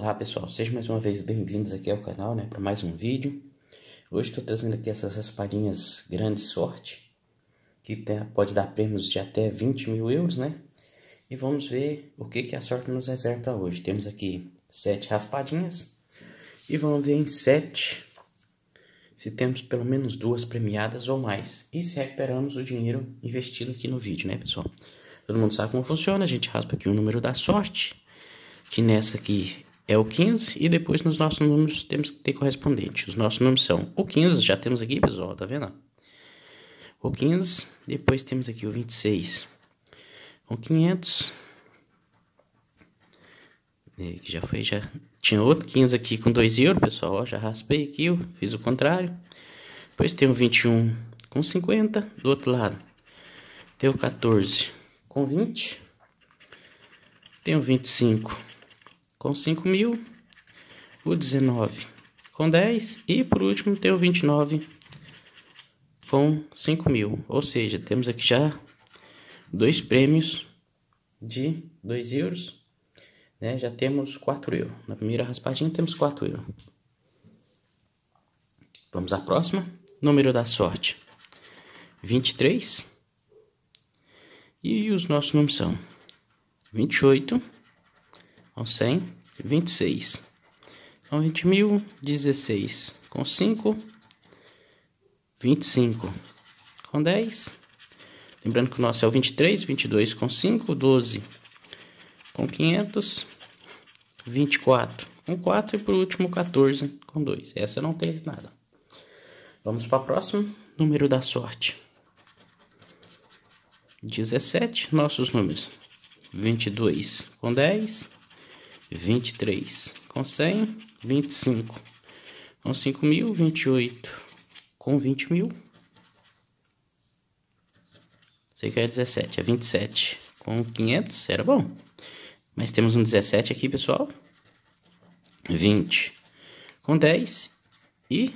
Olá pessoal, sejam mais uma vez bem-vindos aqui ao canal, né, para mais um vídeo. Hoje estou trazendo aqui essas raspadinhas grande sorte, que pode dar prêmios de até 20 mil euros, né? E vamos ver o que a sorte nos reserva para hoje. Temos aqui 7 raspadinhas e vamos ver em 7 se temos pelo menos 2 premiadas ou mais. E se recuperamos o dinheiro investido aqui no vídeo, né pessoal? Todo mundo sabe como funciona, a gente raspa aqui o número da sorte, que nessa aqui é o 15, e depois nos nossos números temos que ter correspondente. Os nossos números são o 15, já temos aqui, pessoal, tá vendo? O 15, depois temos aqui o 26 com 500, que já foi, já tinha outro 15 aqui com 2 euros, pessoal, ó, já raspei aqui, ó, fiz o contrário. Depois tem o 21 com 50, do outro lado tem o 14 com 20, tem o 25 com 5 mil, o 19 com 10 e por último tem o 29 com 5 mil. Ou seja, temos aqui já 2 prêmios de 2 euros, né? Já temos 4 euros. Na primeira raspadinha temos 4 euros. Vamos à próxima. Número da sorte 23. E os nossos números são 28 com 100, 26 com 20 mil, 16 com 5, 25 com 10. Lembrando que o nosso é o 23, 22 com 5, 12 com 500, 24 com 4 e por último 14 com 2. Essa não teve nada. Vamos para a próxima. Número da sorte 17. Nossos números 22 com 10, 23 com 100, 25 com 5 mil, 28 com 20 mil. Sei que é 17, é 27 com 500, era bom. Mas temos um 17 aqui, pessoal. 20 com 10 e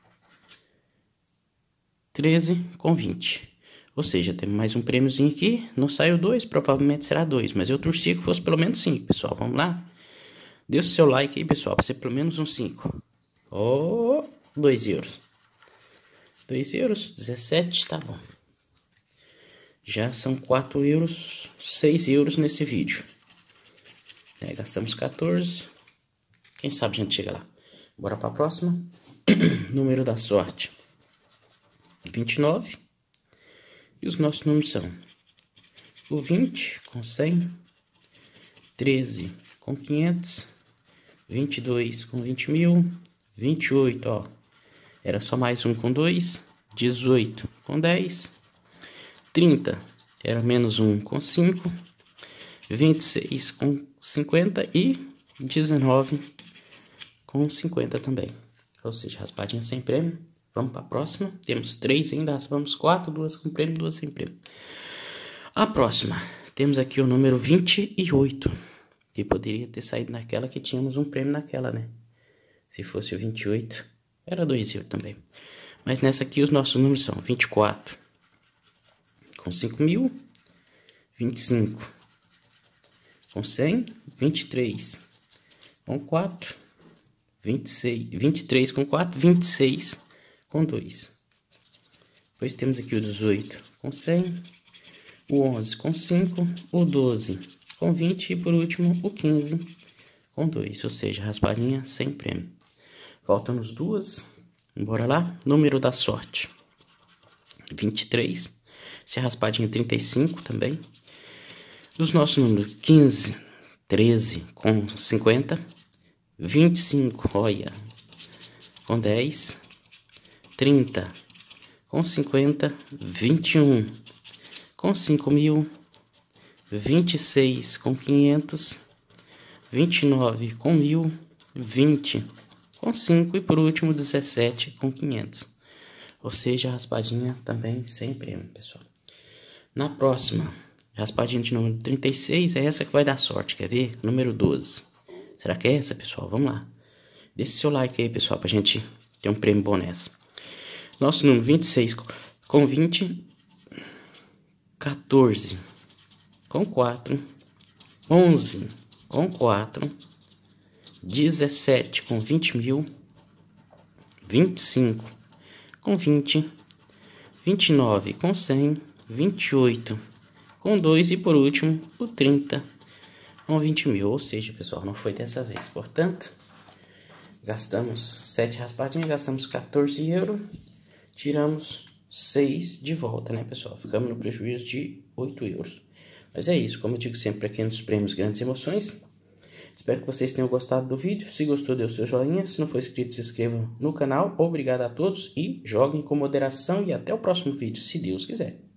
13 com 20. Ou seja, temos mais um prêmiozinho aqui. Não saiu 2, provavelmente será 2. Mas eu torci que fosse pelo menos 5, pessoal. Vamos lá? Deixa o seu like aí, pessoal, para ser pelo menos um 5. Oh, 2 euros. 2 euros, 17, tá bom. Já são 4 euros, 6 euros nesse vídeo. Gastamos 14. Quem sabe a gente chega lá. Bora para a próxima. Número da sorte 29. E os nossos números são o 20 com 100, 13 com 500, 22 com 20 mil, 28, ó, era só mais um com 2, 18 com 10, 30 era menos um com 5, 26 com 50 e 19 com 50 também. Ou seja, raspadinha sem prêmio. Vamos para a próxima. Temos 3 ainda, raspamos 4, 2 com prêmio, 2 sem prêmio. A próxima, temos aqui o número 28, que poderia ter saído naquela que tínhamos um prêmio naquela, né? Se fosse o 28, era 2 euros também. Mas nessa aqui os nossos números são 24 com 5 mil, 25 com 100, 23 com 4, 26, 23 com 4, 26 com 2. Depois temos aqui o 18 com 100, o 11 com 5, o 12 com 20 e por último o 15 com 2. Ou seja, raspadinha sem prêmio. Faltam-nos 2. Bora lá. Número da sorte 23. Se a raspadinha 35 também. Os nossos números 15, 13 com 50, 25, olha, com 10, 30 com 50, 21 com 5 mil, 26 com 500, 29 com 1000, 20 com 5 e por último 17 com 500. Ou seja, a raspadinha também sem prêmio, pessoal. Na próxima, raspadinha de número 36, é essa que vai dar sorte, quer ver? Número 12. Será que é essa, pessoal? Vamos lá. Deixe seu like aí, pessoal, pra gente ter um prêmio bom nessa. Nosso número 26 com 20, 14 com 4, 11 com 4, 17 com 20 mil, 25 com 20, 29 com 100, 28 com 2 e por último o 30 com 20 mil. Ou seja, pessoal, não foi dessa vez. Portanto, gastamos 7 raspadinhas, gastamos 14 euros, tiramos 6 de volta, né, pessoal? Ficamos no prejuízo de 8 euros. Mas é isso, como eu digo sempre aqui nos prêmios Grandes Emoções. Espero que vocês tenham gostado do vídeo. Se gostou, dê o seu joinha. Se não for inscrito, se inscreva no canal. Obrigado a todos e joguem com moderação. E até o próximo vídeo, se Deus quiser.